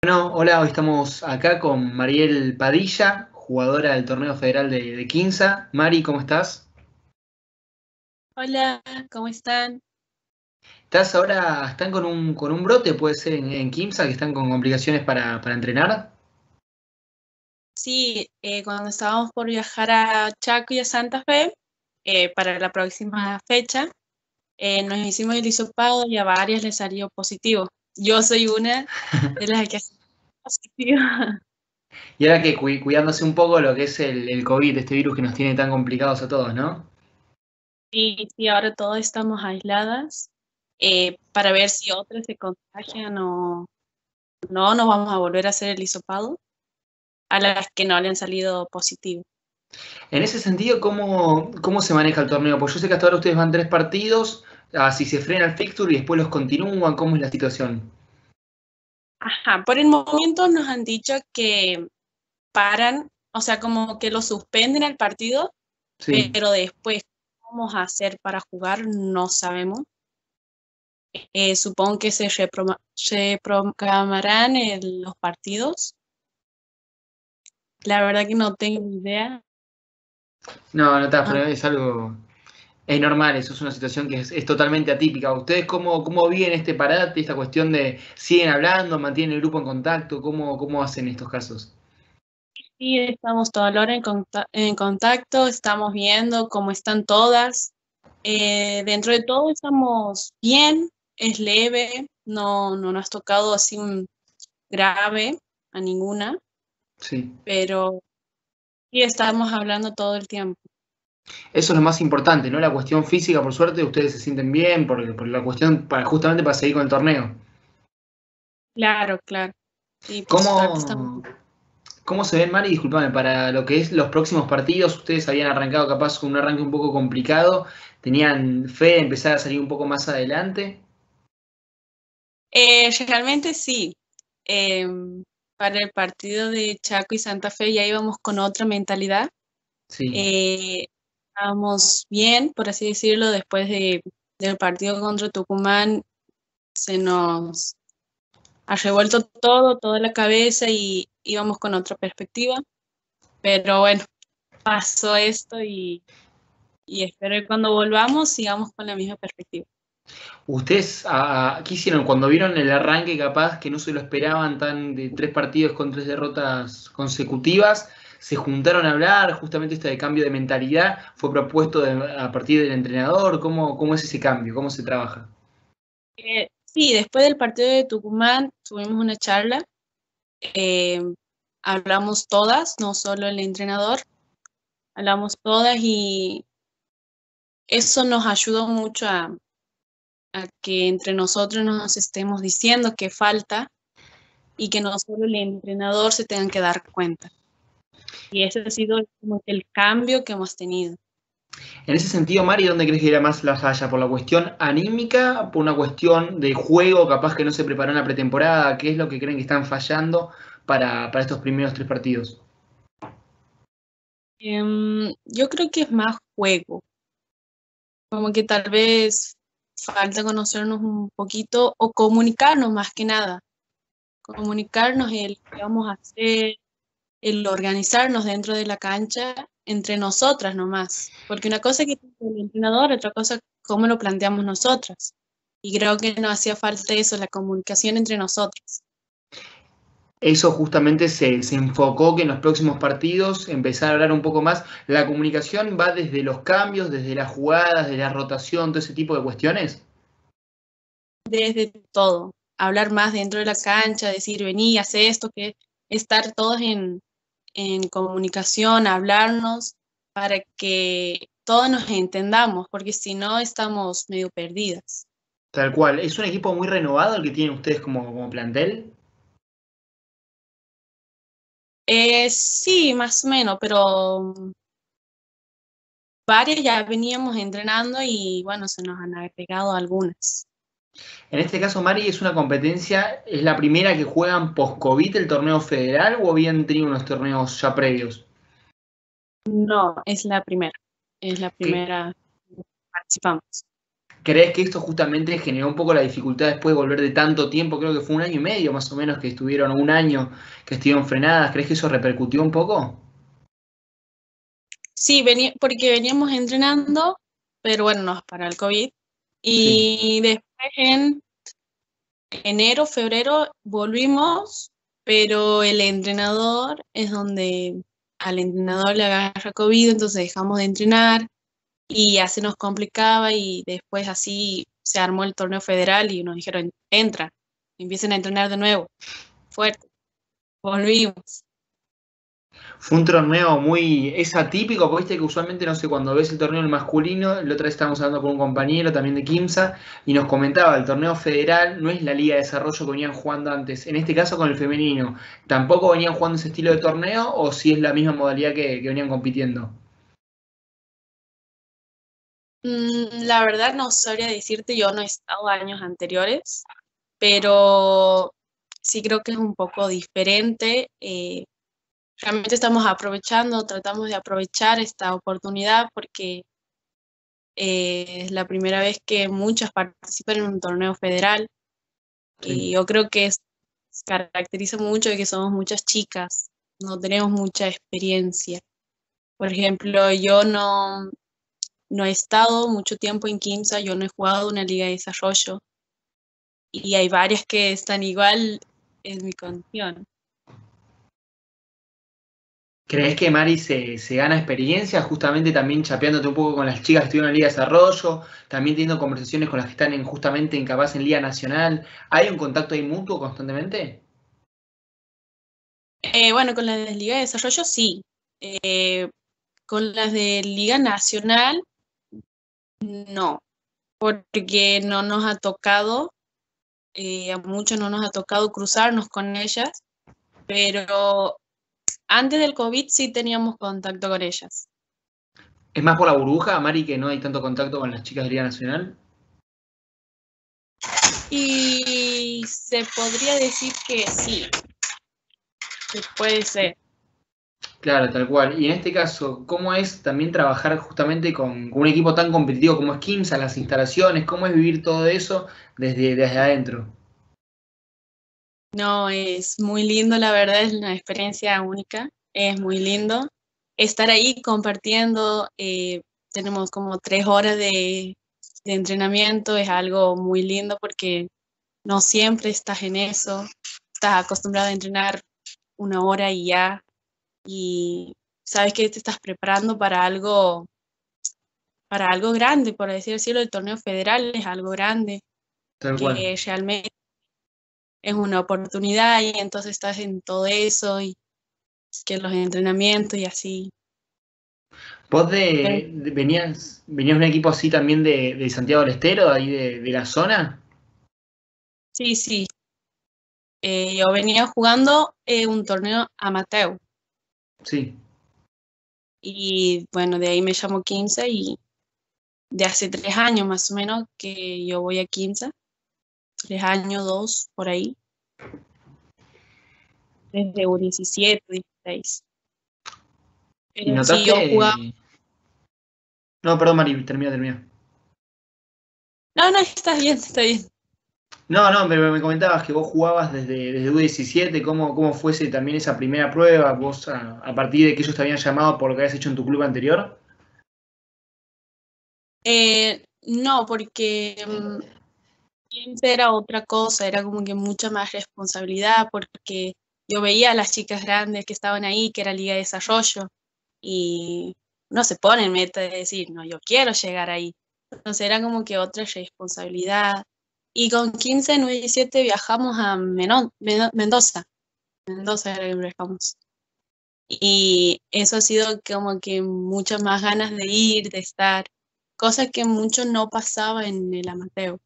Bueno, hola, hoy estamos acá con Mariel Padilla, jugadora del torneo federal de Quimsa. Mari, ¿cómo estás? Hola, ¿cómo están? Están con un brote, puede ser en Quimsa, que están con complicaciones para entrenar? Sí, cuando estábamos por viajar a Chaco y a Santa Fe, para la próxima fecha, nos hicimos el hisopado y a varias les salió positivo. Yo soy una de las que ha sido positiva. Y ahora que cuidándose un poco lo que es el COVID, este virus que nos tiene tan complicados a todos, ¿no? Y sí, ahora todas estamos aisladas para ver si otras se contagian o no, nos vamos a volver a hacer el hisopado a las que no le han salido positivo. En ese sentido, ¿cómo se maneja el torneo? Pues yo sé que hasta ahora ustedes van 3 partidos, si se frena el fixture y después los continúan, ¿cómo es la situación? Ajá, por el momento nos han dicho que paran, o sea, como que lo suspenden el partido, Sí. pero después, ¿cómo vamos a hacer para jugar? No sabemos. Supongo que se programarán los partidos. La verdad que no tengo idea. No, no está, Ah, pero es algo. Es normal, eso es una situación que es totalmente atípica. ¿Ustedes cómo viven este parate, esta cuestión de siguen hablando, mantienen el grupo en contacto? ¿Cómo hacen estos casos? sí, estamos toda la hora en contacto, estamos viendo cómo están todas. Dentro de todo estamos bien, es leve, no nos ha tocado así un grave a ninguna, Sí. pero sí estamos hablando todo el tiempo. Eso es lo más importante, ¿no? La cuestión física, por suerte, ustedes se sienten bien, por la cuestión, justamente para seguir con el torneo. Claro, claro. Sí, por suerte estamos ¿Cómo, bien. cómo se ven, Mari? Disculpame, para lo que es los próximos partidos, ustedes habían arrancado capaz con un arranque un poco complicado, ¿tenían fe de empezar a salir un poco más adelante? Realmente sí. Eh, para el partido de Chaco y Santa Fe ya íbamos con otra mentalidad. Sí. Eh, Estábamos bien, por así decirlo, del partido contra Tucumán se nos ha revuelto todo, toda la cabeza y íbamos con otra perspectiva. Pero bueno, pasó esto y espero que cuando volvamos sigamos con la misma perspectiva. ¿Ustedes qué hicieron cuando vieron el arranque capaz que no se lo esperaban tan de 3 partidos con 3 derrotas consecutivas? ¿Se juntaron a hablar? Justamente este de cambio de mentalidad fue propuesto a partir del entrenador. ¿Cómo es ese cambio? ¿Cómo se trabaja? Sí, después del partido de Tucumán tuvimos una charla, eh, hablamos todas, no solo el entrenador, hablamos todas y eso nos ayudó mucho a que entre nosotros nos estemos diciendo qué falta y que no solo el entrenador se tenga que dar cuenta. Y ese ha sido como que el cambio que hemos tenido. En ese sentido, Mari, ¿dónde crees que irá más la falla? ¿Por la cuestión anímica? ¿Por una cuestión de juego capaz que no se preparó en la pretemporada? ¿Qué es lo que creen que están fallando para estos primeros 3 partidos? Yo creo que es más juego, como que tal vez falta conocernos un poquito o comunicarnos más que nada, comunicarnos el qué vamos a hacer, el organizarnos dentro de la cancha entre nosotras nomás, porque una cosa es que el entrenador, otra cosa cómo lo planteamos nosotras. Y creo que nos hacía falta eso, la comunicación entre nosotras. Eso justamente se enfocó que en los próximos partidos empezar a hablar un poco más. La comunicación va desde los cambios, desde las jugadas, de la rotación, todo ese tipo de cuestiones. Desde todo, hablar más dentro de la cancha, decir, vení, haz esto, que estar todos en comunicación, hablarnos para que todos nos entendamos, porque si no estamos medio perdidas. Tal cual. Es un equipo muy renovado el que tienen ustedes como plantel. Sí, más o menos, pero varias ya veníamos entrenando y bueno, se nos han agregado algunas. En este caso, Mari, es una competencia, ¿es la primera que juegan post-COVID el torneo federal o habían tenido unos torneos ya previos? No, es la ¿Qué, primera que participamos. ¿Crees que esto justamente generó un poco la dificultad después de volver de tanto tiempo? Creo que fue 1 año y medio más o menos que estuvieron, 1 año que estuvieron frenadas. ¿Crees que eso repercutió un poco? Sí, porque veníamos entrenando, pero bueno, nos paró el COVID. Sí. Y después en enero, febrero volvimos, pero el entrenador es donde al entrenador le agarra COVID, entonces dejamos de entrenar y ya se nos complicaba y después así se armó el torneo federal y nos dijeron, entra, empiecen a entrenar de nuevo, fuerte, volvimos. Fue un torneo es atípico, porque viste que usualmente, no sé, cuando ves el torneo en el masculino, la otra vez estábamos hablando con un compañero también de Quimsa, y nos comentaba, el torneo federal no es la liga de desarrollo que venían jugando antes, en este caso con el femenino, ¿tampoco venían jugando ese estilo de torneo o si es la misma modalidad que venían compitiendo? La verdad no sabría decirte, yo no he estado años anteriores, pero sí creo que es un poco diferente. Realmente estamos aprovechando, tratamos de aprovechar esta oportunidad porque es la primera vez que muchas participan en un torneo federal Sí. y yo creo que se caracteriza mucho de que somos muchas chicas, no tenemos mucha experiencia. Por ejemplo, yo no he estado mucho tiempo en Quimsa, yo no he jugado una liga de desarrollo y hay varias que están igual en mi condición. ¿Crees que Mari se gana experiencia justamente también chapeándote un poco con las chicas que estuvieron en Liga de Desarrollo, también teniendo conversaciones con las que están justamente capaz en Liga Nacional? ¿Hay un contacto ahí mutuo constantemente? Bueno, con las de Liga de Desarrollo sí. Eh, con las de Liga Nacional no, porque no nos ha tocado, a muchos no nos ha tocado cruzarnos con ellas, pero antes del COVID sí teníamos contacto con ellas. ¿Es más por la burbuja, Mari, que no hay tanto contacto con las chicas de Liga Nacional? Y se podría decir que sí, que puede ser. Claro, tal cual. Y en este caso, ¿cómo es también trabajar justamente con un equipo tan competitivo como es Kimsa, las instalaciones? ¿Cómo es vivir todo eso desde adentro? No, es muy lindo, la verdad, es una experiencia única, es muy lindo. Estar ahí compartiendo, tenemos como 3 horas de entrenamiento, es algo muy lindo porque no siempre estás en eso, estás acostumbrado a entrenar 1 hora y ya, y sabes que te estás preparando para algo grande, por así decirlo, el torneo federal es algo grande, Tal cual. que realmente es una oportunidad y entonces estás en todo eso y que los entrenamientos y así. ¿Vos Pero venías de un equipo así también de Santiago del Estero, ahí de la zona? sí, sí, yo venía jugando un torneo amateur Sí. y bueno, de ahí me llamo 15 y de hace 3 años más o menos que yo voy a 15, 3 años, dos, por ahí, desde U17, 16. ¿Y Pero sí, yo jugaba, notaste? No, perdón, Mari, termina. no, no, está bien, está bien. No, no, pero me comentabas que vos jugabas desde U17, ¿cómo fuese también esa primera prueba? ¿Vos a partir de que ellos te habían llamado por lo que habías hecho en tu club anterior? No, porque 15 era otra cosa, era como que mucha más responsabilidad, porque yo veía a las chicas grandes que estaban ahí, que era Liga de Desarrollo, y no se pone en meta de decir, no, yo quiero llegar ahí. Entonces era como que otra responsabilidad. Y con 15, 9 y 17 viajamos a Mendoza. Mendoza era que viajamos. Y eso ha sido como que muchas más ganas de ir, de estar, cosa que mucho no pasaba en el amateur.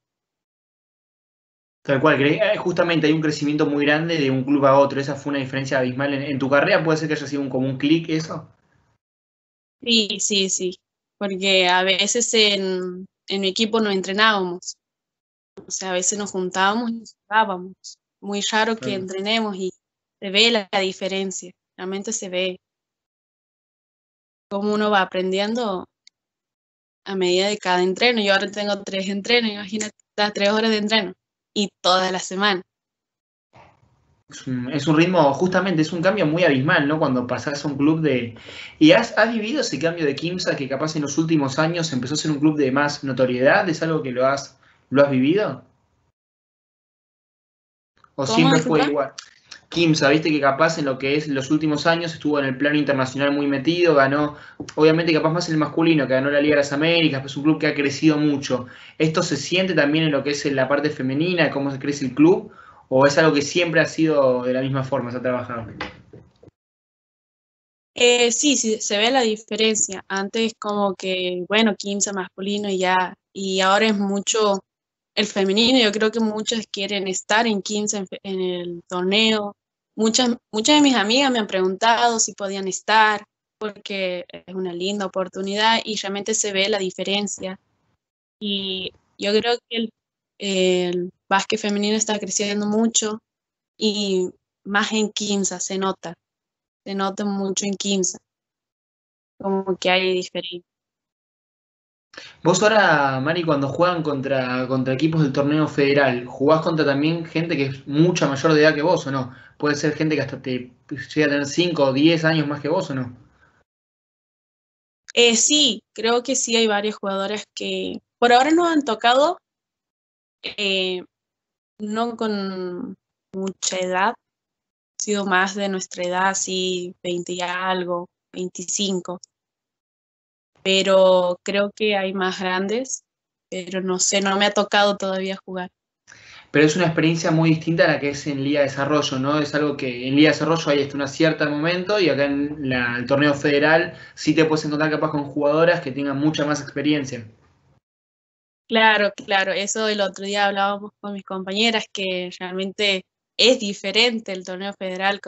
Tal cual, justamente hay un crecimiento muy grande de un club a otro, esa fue una diferencia abismal en tu carrera, puede ser que haya sido como un clic eso. Sí, sí, sí, porque a veces en mi equipo no entrenábamos, o sea, a veces nos juntábamos y jugábamos. Muy raro que Claro. entrenemos y se ve la diferencia, realmente se ve cómo uno va aprendiendo a medida de cada entreno. Yo ahora tengo 3 entrenos, imagínate, las 3 horas de entreno y toda la semana. Es un ritmo, justamente, es un cambio muy abismal, ¿no? Cuando pasás a un club de... ¿Y has vivido ese cambio de Quimsa que capaz en los últimos años empezó a ser un club de más notoriedad? ¿Es algo que lo has vivido? ¿O ¿Cómo, siempre fue disculpa? igual? Quimsa, viste que capaz en lo que es los últimos años estuvo en el plano internacional muy metido, ganó, obviamente capaz más el masculino, que ganó la Liga de las Américas, pero es un club que ha crecido mucho. ¿Esto se siente también en lo que es en la parte femenina, cómo se crece el club? ¿O es algo que siempre ha sido de la misma forma, se ha trabajado? Sí, sí, se ve la diferencia. Antes como que, bueno, 15 masculino y ya, y ahora es mucho el femenino. Yo creo que muchas quieren estar en 15 en el torneo. Muchas de mis amigas me han preguntado si podían estar, porque es una linda oportunidad y realmente se ve la diferencia. Y yo creo que el básquet femenino está creciendo mucho y más en 15 se nota mucho en 15 como que hay diferencia. Vos ahora, Mari, cuando juegan contra equipos del torneo federal, ¿jugás contra también gente que es mucha mayor de edad que vos o no? Puede ser gente que hasta te llega a tener 5 o 10 años más que vos o no. Sí, creo que sí hay varios jugadores que por ahora nos han tocado, eh, no con mucha edad, ha sido más de nuestra edad, sí, 20 y algo, 25, pero creo que hay más grandes, pero no sé, no me ha tocado todavía jugar. Pero es una experiencia muy distinta a la que es en Liga de Desarrollo, ¿no? Es algo que en Liga de Desarrollo hay hasta un cierto momento y acá en el torneo federal sí te puedes encontrar capaz con jugadoras que tengan mucha más experiencia. Claro, claro, eso el otro día hablábamos con mis compañeras que realmente es diferente el torneo federal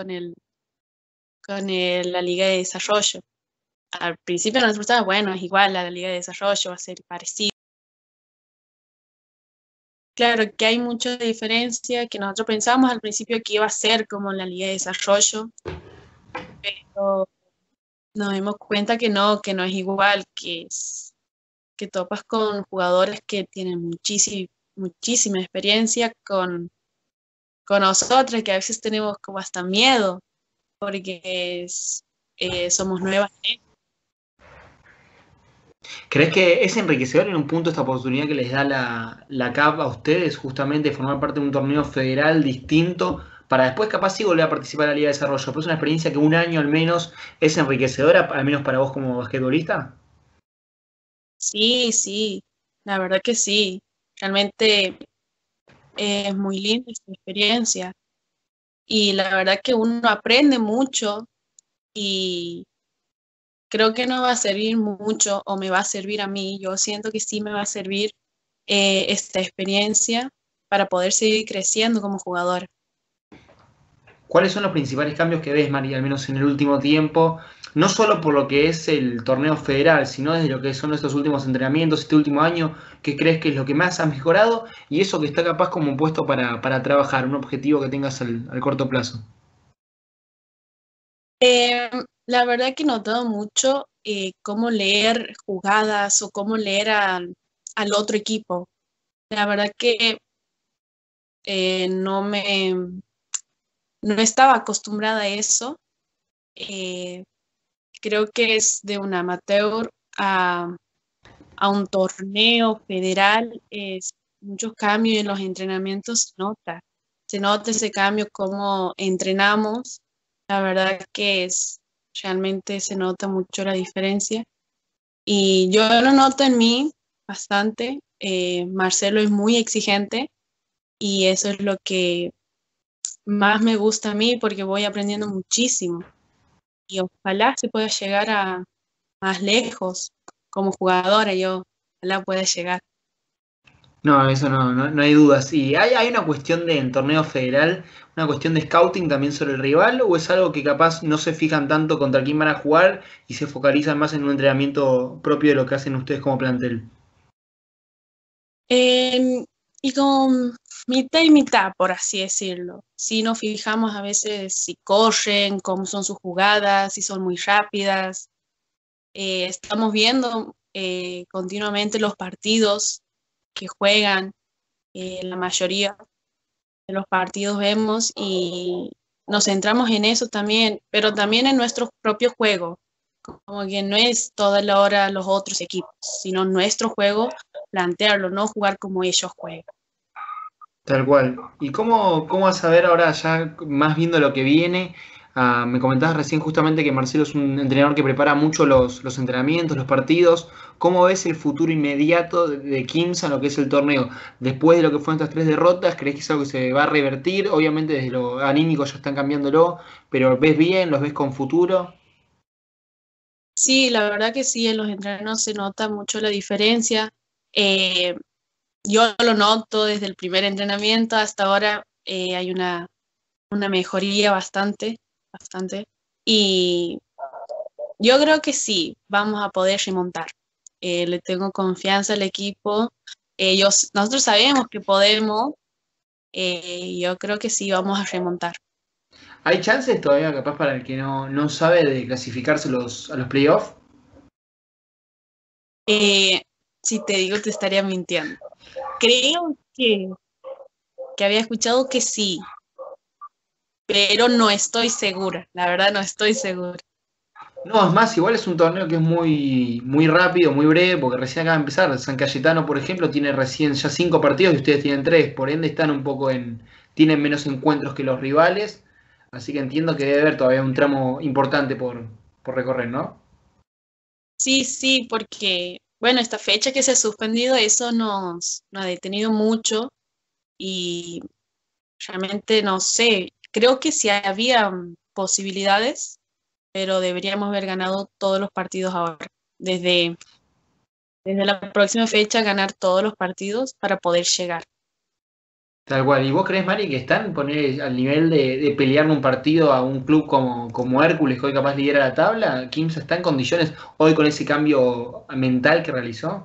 la Liga de Desarrollo. Al principio nosotros estábamos, bueno, es igual a la Liga de Desarrollo, va a ser parecido. Claro que hay mucha diferencia, que nosotros pensábamos al principio que iba a ser como la Liga de Desarrollo, pero nos dimos cuenta que no es igual, que topas con jugadores que tienen muchísima experiencia con nosotros, que a veces tenemos como hasta miedo, porque somos nuevas. ¿Crees que es enriquecedor en un punto esta oportunidad que les da la CAP a ustedes, justamente de formar parte de un torneo federal distinto, para después capaz sí volver a participar en la Liga de Desarrollo? ¿Pero es una experiencia que un año al menos es enriquecedora, al menos para vos como basquetbolista? Sí, sí, la verdad que sí. Realmente es muy linda esta experiencia y la verdad que uno aprende mucho y creo que nos va a servir mucho o me va a servir a mí. Yo siento que sí me va a servir esta experiencia para poder seguir creciendo como jugador. ¿Cuáles son los principales cambios que ves, María, al menos en el último tiempo? No solo por lo que es el torneo federal, sino desde lo que son estos últimos entrenamientos, este último año, ¿qué crees que es lo que más has mejorado? Y eso que está capaz como puesto para trabajar, un objetivo que tengas al corto plazo. Eh, la verdad que he notado mucho cómo leer jugadas o cómo leer al otro equipo. La verdad que no no estaba acostumbrada a eso. Eh, Creo que es de un amateur a un torneo federal, es muchos cambios en los entrenamientos se nota ese cambio cómo entrenamos, la verdad que es, realmente se nota mucho la diferencia y yo lo noto en mí bastante, Marcelo es muy exigente y eso es lo que más me gusta a mí porque voy aprendiendo muchísimo y ojalá se pueda llegar a más lejos como jugadora, yo ojalá pueda llegar. No, eso no hay dudas. ¿Y hay una cuestión de en torneo federal, una cuestión de scouting también sobre el rival, o es algo que capaz no se fijan tanto contra quién van a jugar y se focalizan más en un entrenamiento propio de lo que hacen ustedes como plantel? Eh, y con mitad y mitad, por así decirlo. Si nos fijamos a veces si corren, cómo son sus jugadas, si son muy rápidas. Estamos viendo continuamente los partidos que juegan, la mayoría de los partidos vemos y nos centramos en eso también, pero también en nuestro propio juego, como que no es toda la hora los otros equipos, sino nuestro juego, plantearlo, no jugar como ellos juegan. Tal cual. ¿Y cómo vas a ver ahora, ya más viendo lo que viene? Me comentabas recién justamente que Marcelo es un entrenador que prepara mucho los entrenamientos, los partidos. ¿Cómo ves el futuro inmediato de Quimsa en lo que es el torneo? Después de lo que fueron estas 3 derrotas, ¿crees que es algo que se va a revertir? Obviamente desde lo anímico ya están cambiándolo, pero ¿ves bien? ¿Los ves con futuro? Sí, la verdad que sí, en los entrenos se nota mucho la diferencia. Eh, yo lo noto desde el primer entrenamiento hasta ahora, hay una mejoría bastante, bastante. Y yo creo que sí, vamos a poder remontar. Le tengo confianza al equipo. Nosotros sabemos que podemos. Yo creo que sí, vamos a remontar. ¿Hay chances todavía, capaz, para el que no sabe de clasificarse a los playoffs? Eh, si te digo, te estaría mintiendo. Creo que había escuchado que sí, pero no estoy segura. La verdad, no estoy segura. No, es más, igual es un torneo que es muy rápido, muy breve, porque recién acaba de empezar. San Cayetano, por ejemplo, tiene recién ya 5 partidos y ustedes tienen 3, por ende están un poco tienen menos encuentros que los rivales, así que entiendo que debe haber todavía un tramo importante por recorrer, ¿no? Sí, sí, porque, bueno, esta fecha que se ha suspendido, eso nos ha detenido mucho y realmente no sé. Creo que sí había posibilidades, pero deberíamos haber ganado todos los partidos ahora. Desde, desde la próxima fecha, ganar todos los partidos para poder llegar. Tal cual. ¿Y vos crees, Mari, que están poner al nivel de pelear un partido a un club como Hércules, que hoy capaz lidera la tabla? ¿Quimsa está en condiciones hoy con ese cambio mental que realizó?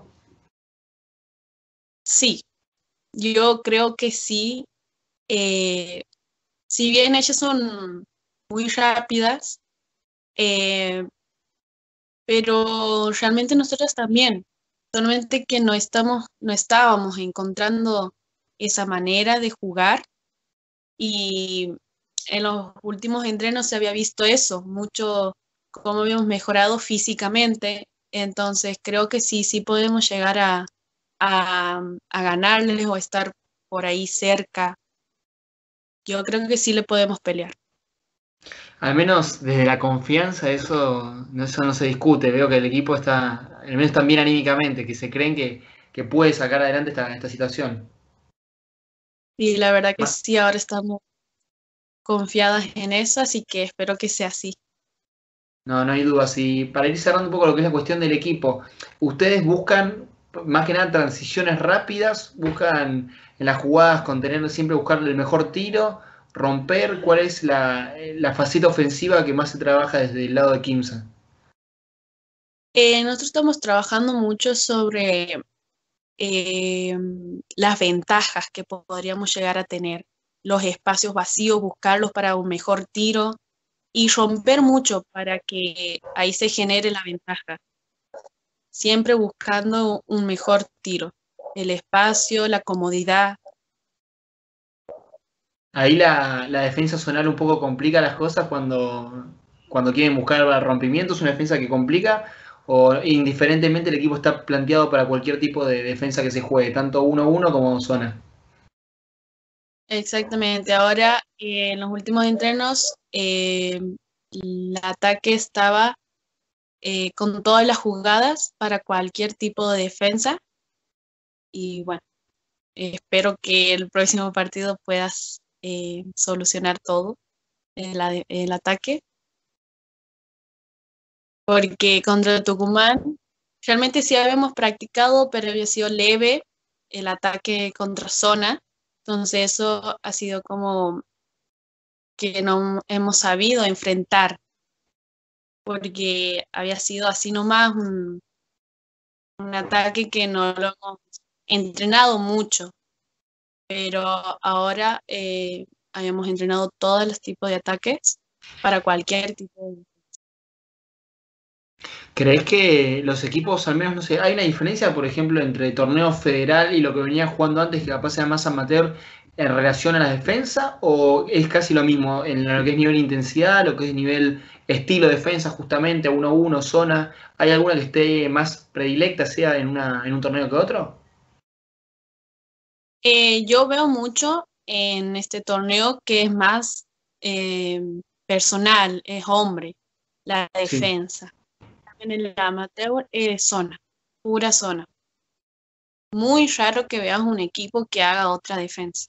Sí, yo creo que sí. Eh, si bien ellas son muy rápidas, eh, pero realmente nosotros también, solamente que no estábamos encontrando esa manera de jugar y en los últimos entrenos se había visto eso, mucho cómo habíamos mejorado físicamente, entonces creo que sí, sí podemos llegar a ganarles o estar por ahí cerca. Yo creo que sí le podemos pelear. Al menos desde la confianza eso no se discute. Veo que el equipo está, al menos también anímicamente, que se creen que puede sacar adelante esta situación. Y la verdad que Ma- sí, ahora estamos confiadas en eso, así que espero que sea así. No hay dudas. Y para ir cerrando un poco lo que es la cuestión del equipo, ustedes buscan más que nada transiciones rápidas, buscan en las jugadas contener siempre buscar el mejor tiro, romper. ¿Cuál es la faceta ofensiva que más se trabaja desde el lado de Kimsa? Nosotros estamos trabajando mucho sobre eh, las ventajas que podríamos llegar a tener, los espacios vacíos, buscarlos para un mejor tiro y romper mucho para que ahí se genere la ventaja, siempre buscando un mejor tiro, el espacio, la comodidad. Ahí la defensa zonal un poco complica las cosas cuando quieren buscar rompimientos, una defensa que complica, o indiferentemente el equipo está planteado para cualquier tipo de defensa que se juegue, tanto 1-1 como zona. Exactamente, ahora en los últimos entrenos el ataque estaba con todas las jugadas para cualquier tipo de defensa y bueno, espero que el próximo partido puedas solucionar todo el ataque, porque contra Tucumán realmente sí habíamos practicado, pero había sido leve el ataque contra zona, entonces eso ha sido como que no hemos sabido enfrentar, porque había sido así nomás un ataque que no lo hemos entrenado mucho, pero ahora habíamos entrenado todos los tipos de ataques para cualquier tipo de... ¿Crees que los equipos, al menos, no sé, hay una diferencia, por ejemplo, entre torneo federal y lo que venía jugando antes, que capaz sea más amateur, en relación a la defensa? ¿O es casi lo mismo en lo que es nivel intensidad, lo que es nivel estilo defensa, justamente, 1-1, zona? ¿Hay alguna que esté más predilecta, sea en un torneo que otro? Yo veo mucho en este torneo que es más eh, personal, es hombre, la Sí. defensa. En el amateur es zona, pura zona. Muy raro que veas un equipo que haga otra defensa.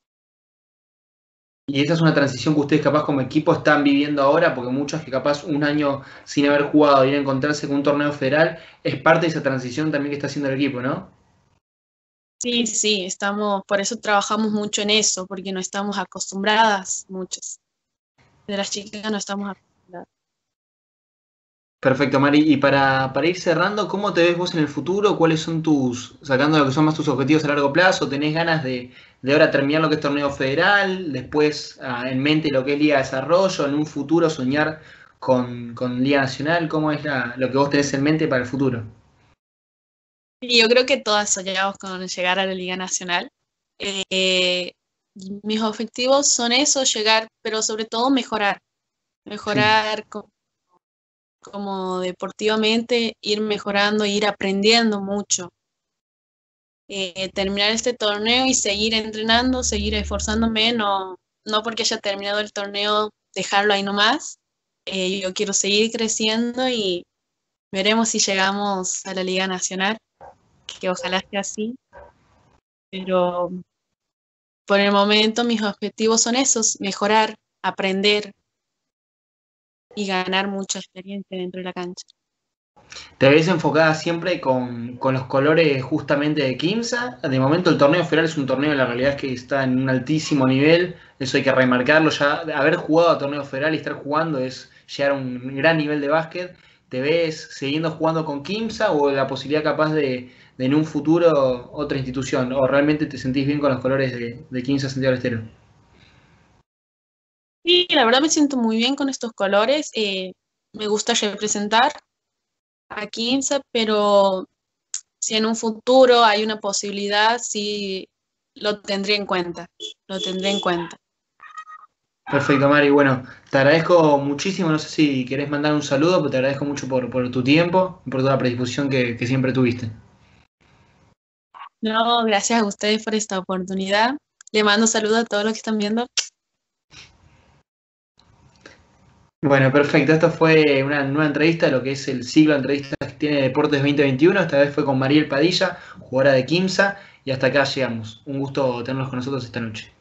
Y esa es una transición que ustedes capaz como equipo están viviendo ahora, porque muchos que capaz un año sin haber jugado y a encontrarse con un torneo federal, es parte de esa transición también que está haciendo el equipo, ¿no? Sí, sí, estamos, por eso trabajamos mucho en eso, porque no estamos acostumbradas, muchas de las chicas no estamos acostumbradas. Perfecto, Mari. Y para ir cerrando, ¿cómo te ves vos en el futuro? ¿Cuáles son sacando lo que son más tus objetivos a largo plazo? ¿Tenés ganas de ahora terminar lo que es torneo federal, después en mente lo que es Liga de Desarrollo, en un futuro soñar con Liga Nacional? ¿Cómo es lo que vos tenés en mente para el futuro? Y yo creo que todas soñamos con llegar a la Liga Nacional. Eh, Mis objetivos son eso, llegar, pero sobre todo mejorar, Sí. mejorar como deportivamente, ir mejorando, ir aprendiendo mucho. Terminar este torneo y seguir entrenando, seguir esforzándome, no, no porque haya terminado el torneo, dejarlo ahí nomás. Yo quiero seguir creciendo y veremos si llegamos a la Liga Nacional, que ojalá sea así, pero por el momento mis objetivos son esos, mejorar, aprender y ganar mucha experiencia dentro de la cancha. ¿Te ves enfocada siempre con los colores justamente de Quimsa? De momento el torneo federal es un torneo, la realidad es que está en un altísimo nivel, eso hay que remarcarlo, ya haber jugado a torneo federal y estar jugando es llegar a un gran nivel de básquet. ¿Te ves siguiendo jugando con Quimsa o la posibilidad capaz de en un futuro otra institución? ¿O realmente te sentís bien con los colores de Quimsa Santiago del Estero? Sí, la verdad me siento muy bien con estos colores, me gusta representar a 15, pero si en un futuro hay una posibilidad, sí lo tendré en cuenta, lo tendré en cuenta. Perfecto, Mari. Bueno, te agradezco muchísimo. No sé si querés mandar un saludo, pero te agradezco mucho por tu tiempo y por toda la predisposición que siempre tuviste. No, gracias a ustedes por esta oportunidad. Le mando saludos a todos los que están viendo. Bueno, perfecto. Esta fue una nueva entrevista de lo que es el ciclo de entrevistas que tiene Deportes 2021. Esta vez fue con Mariel Padilla, jugadora de Quimsa, y hasta acá llegamos. Un gusto tenerlos con nosotros esta noche.